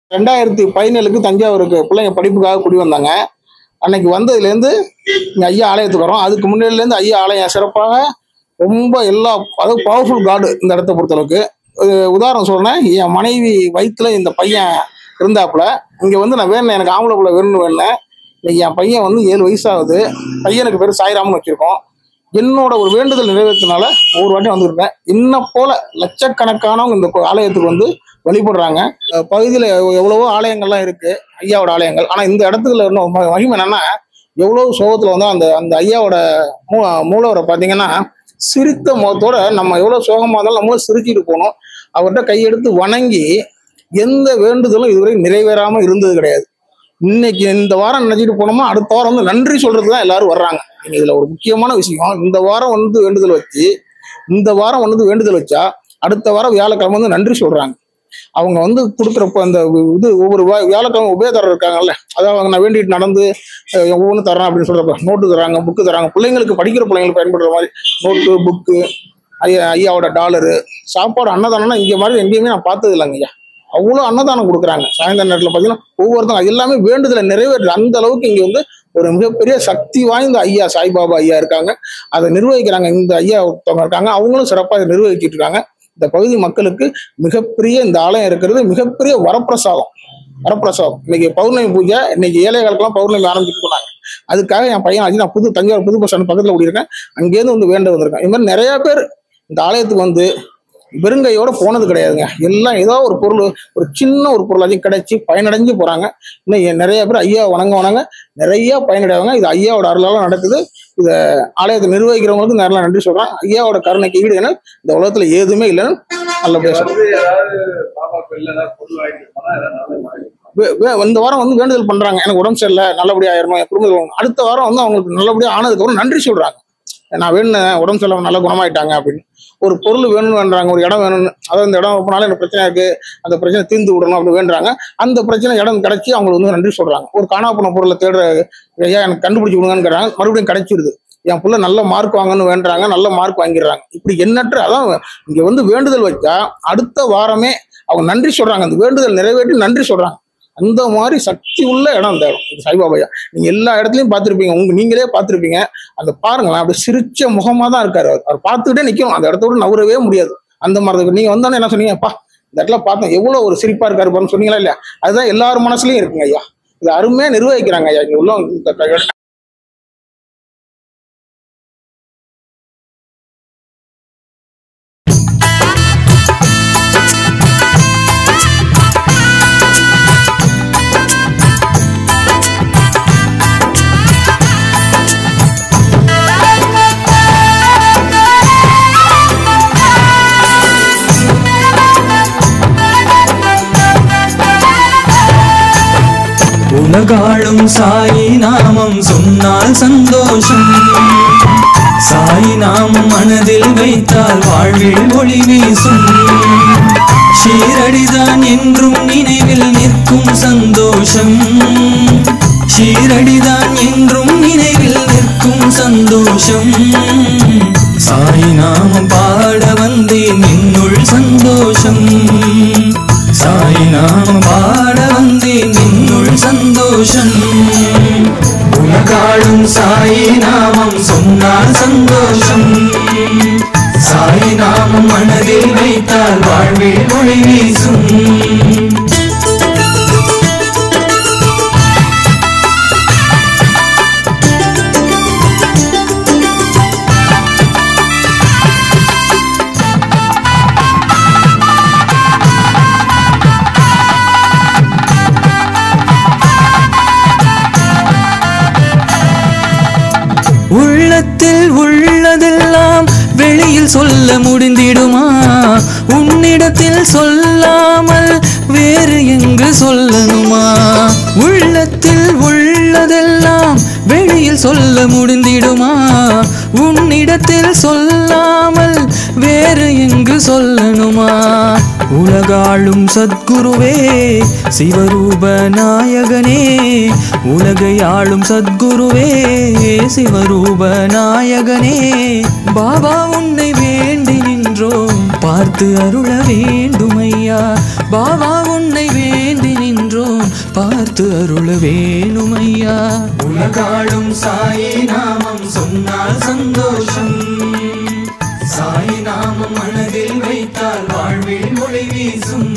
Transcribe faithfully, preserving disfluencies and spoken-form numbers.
ரெண்டாயிரத்தி பதினேழுக்கு தஞ்சாவூருக்கு பிள்ளைங்க படிப்புக்காக குடி வந்தாங்க. அன்னைக்கு வந்ததுலேருந்து இங்கே ஐயா ஆலயத்துக்கு வரோம். அதுக்கு முன்னாடிலேருந்து ஐயா ஆலயம் சிறப்பாக ரொம்ப எல்லா அதாவது பவர்ஃபுல் காடு இந்த இடத்த பொறுத்தளவுக்கு. உதாரணம் சொல்றேன், என் மனைவி வயிற்றுல இந்த பையன் இருந்தாப்புல. இங்கே வந்து நான் வேணும் எனக்கு ஆம்பளை பிள்ளை வேணும்னு வேணேன். இன்னைக்கு என் பையன் வந்து ஏழு வயசாகுது. பையனுக்கு பேர் சாய்ராம்னு வச்சிருக்கோம். என்னோட ஒரு வேண்டுதல் நிறைவேற்றினால ஒவ்வொரு வாட்டியும் வந்துருக்கேன். இன்னும் போல லட்சக்கணக்கானவங்க இந்த ஆலயத்துக்கு வந்து வழிபடுறாங்க. பகுதியில் எவ்வளவோ ஆலயங்கள்லாம் இருக்கு, ஐயாவோட ஆலயங்கள். ஆனால் இந்த இடத்துல இன்னும் மகிமை என்னன்னா, எவ்வளவு சோகத்தில் வந்து அந்த அந்த ஐயாவோட மூ மூலவரை பார்த்தீங்கன்னா சிரித்த முகத்தோட நம்ம எவ்வளோ சோகமாக இருந்தாலும் நம்மளும் சிரிச்சிட்டு போகணும். அவர்கிட்ட கையெடுத்து வணங்கி எந்த வேண்டுதலும் இதுவரை நிறைவேறாமல் இருந்தது கிடையாது. இன்னைக்கு இந்த வாரம் நினைச்சிட்டு போனோமா அடுத்த வாரம் வந்து நன்றி சொல்றதுக்கு தான் எல்லாரும் வர்றாங்க. இதுல ஒரு முக்கியமான விஷயம், இந்த வாரம் வந்து வேண்டுதல் வச்சு இந்த வாரம் வந்து வேண்டுதல் வச்சா அடுத்த வாரம் வியாழக்கிழமை வந்து நன்றி சொல்றாங்க. அவங்க வந்து கொடுக்குறப்ப அந்த இது ஒவ்வொரு வியாழக்கிழமை உபயோகத்தரம் இருக்காங்கல்ல, அதாவது அவங்க நான் வேண்டிட்டு நடந்து ஒவ்வொன்றும் தரேன் அப்படின்னு சொல்றப்ப நோட்டு தராங்க, புக்கு தராங்க. பிள்ளைங்களுக்கு படிக்கிற பிள்ளைங்களுக்கு பயன்படுற மாதிரி நோட்டு, புக்கு, ஐயா ஐயாவோட டாலரு, சாப்பாடு, அன்னதானம்னா இங்கே மாதிரி எங்கேயுமே நான் பார்த்தது இல்லைங்க ஐயா. அவ்வளோ அன்னதானம் கொடுக்குறாங்க. சாயந்தர நேரத்தில் பார்த்தீங்கன்னா ஒவ்வொருத்தரும் அது எல்லாமே வேண்டுதலை நிறைவேற்று அந்த அளவுக்கு இங்கே வந்து ஒரு மிகப்பெரிய சக்தி வாய்ந்த ஐயா சாய்பாபா ஐயா இருக்காங்க. அதை நிர்வகிக்கிறாங்க. இந்த ஐயா ஒருத்தவங்க இருக்காங்க, அவங்களும் சிறப்பாக அதை நிர்வகிச்சுட்டு இருக்காங்க. இந்த பகுதி மக்களுக்கு மிகப்பெரிய இந்த ஆலயம் இருக்கிறது மிகப்பெரிய வரப்பிரசாதம். வரப்பிரசாதம் இன்னைக்கு பௌர்ணமி பூஜை, இன்னைக்கு ஏழைகளுக்கெல்லாம் பௌர்ணமி ஆரம்பிச்சுட்டு போனாங்க. அதுக்காக என் பையன் ஆச்சு நான் புது தஞ்சாவூர் புது பஸ் ஸ்டாண்ட் பக்கத்தில் கூடியிருக்கேன். அங்கேருந்து வந்து வேண்ட வந்திருக்கேன். இது மாதிரி நிறைய பேர் இந்த ஆலயத்துக்கு வந்து வெறுங்கையோட போனது கிடையாதுங்க. எல்லாம் ஏதோ ஒரு பொருள், ஒரு சின்ன ஒரு பொருளாச்சும் கிடைச்சி பயனடைஞ்சு போறாங்க. இன்னும் நிறைய பேர் ஐயா வணங்க வணங்க நிறைய பயனடைவாங்க. இது ஐயாவோட அருளால நடக்குது. இதை ஆலயத்தை நிர்வகிக்கிறவங்களுக்கு நிறைய நன்றி சொல்றாங்க. ஐயாவோட கருணைக்கு ஈடு என இந்த உலகத்துல எதுவுமே இல்லைன்னு நல்லபடியா சொல்றேன். இந்த வாரம் வந்து வேண்டுதல் பண்றாங்க, எனக்கு உடம்பு சரியில்லை நல்லபடியா ஆயிரணும் என் குடும்பத்தில். அடுத்த வாரம் வந்து அவங்களுக்கு நல்லபடியா ஆனதுக்கு அப்புறம் நன்றி சொல்றாங்க. நான் வேணுனேன் உடம்பு சரியில்லை நல்லா குணமாயிட்டாங்க அப்படின்னு. ஒரு பொருள் வேணும்னு வேண்டாங்க, ஒரு இடம் வேணும்னு, அதாவது இந்த இடம் போனாலும் எனக்கு பிரச்சனை இருக்கு, அந்த பிரச்சனை தீர்ந்து விடணும் அப்படின்னு வேண்டாங்க. அந்த பிரச்சனை இடம் கிடைச்சி அவங்களுக்கு வந்து நன்றி சொல்றாங்க. ஒரு காணா போன பொருளை தேடுற ஐயா எனக்கு கண்டுபிடிச்சி விடுங்கன்னு கேட்டாங்க, மறுபடியும் கிடைச்சிருது. என் பிள்ளை நல்ல மார்க் வாங்கன்னு வேண்டாங்க, நல்ல மார்க் வாங்கிடுறாங்க. இப்படி எண்ணற்ற அதான் இங்க வந்து வேண்டுதல் வச்சா அடுத்த வாரமே அவங்க நன்றி சொல்றாங்க. அந்த வேண்டுதல் நிறைவேற்றி நன்றி சொல்றாங்க. அந்த மாதிரி சக்தி உள்ள இடம் இந்த இடம் சாய்பாபையா. நீங்க எல்லா இடத்துலையும் பார்த்துருப்பீங்க, உங்க நீங்களே பார்த்துருப்பீங்க. அந்த பாருங்களேன், அப்படி சிரிச்ச முகமா தான் இருக்காரு. அவர் அவர் பார்த்துக்கிட்டே நிற்கும், அந்த இடத்த விட நவரவே முடியாது. அந்த மாதிரி நீங்க வந்தோன்னு என்ன சொன்னீங்கப்பா இந்த இடத்துல பார்த்தோம் எவ்வளவு ஒரு சிரிப்பா இருக்காரு பாருன்னு சொன்னீங்களா இல்லையா? அதுதான் எல்லாரும் மனசுலயும் இருக்குங்க ஐயா. இது அருமையா நிர்வகிக்கிறாங்க ஐயா இங்க உள்ள. உலகாளும் சாயி நாமம் சொன்னால் சந்தோஷம். சாயி நாமம் மனதில் வைத்தால் வாழ்வில் ஒளி வீசும். ஷீரடிதான் என்றும் நினைவில் நிற்கும் சந்தோஷம். ஷீரடிதான் என்றும் நினைவில் நிற்கும் சந்தோஷம். சாயி நாமம் பாட வந்தேன் என்னுள் சந்தோஷம். சாயி நாமம் பாட வந்தேன் என்னுள் சந்தோஷம். உலகாளும் சாயி நாமம் சொன்னால் சந்தோஷம். சாயி நாமம் மனதில் வைத்தால் வாழ்வில் ஒளி வீசும். உள்ளத்தில் உள்ளதெல்லாம் வெளியில் சொல்ல முடிந்திடுமா? உன்னிடத்தில் சொல்லாமல் வேறு எங்கு சொல்லணுமா? உள்ளத்தில் உள்ளதெல்லாம் வெளியில் சொல்ல முடிந்திடுமா? உன்னிடத்தில் சொல்லாமல் வேறு எங்கு சொல்லணுமா? உலகாளும் சத்குருவே சிவரூப நாயகனே. உலகை ஆளும் சத்குருவே சிவரூப நாயகனே. பாபா உன்னை வேண்டி நின்றோம், பார்த்து அருள வேண்டுமையா. பாபா உன்னை வேண்டி நின்றோம், பார்த்து அருள வேணுமையா. உலகாளும் சாயி நாமம் சொன்னால் சந்தோஷம். சாயி நாமம் மனதில் வைத்தால் வாழ்வில் ஒளி வீசும்.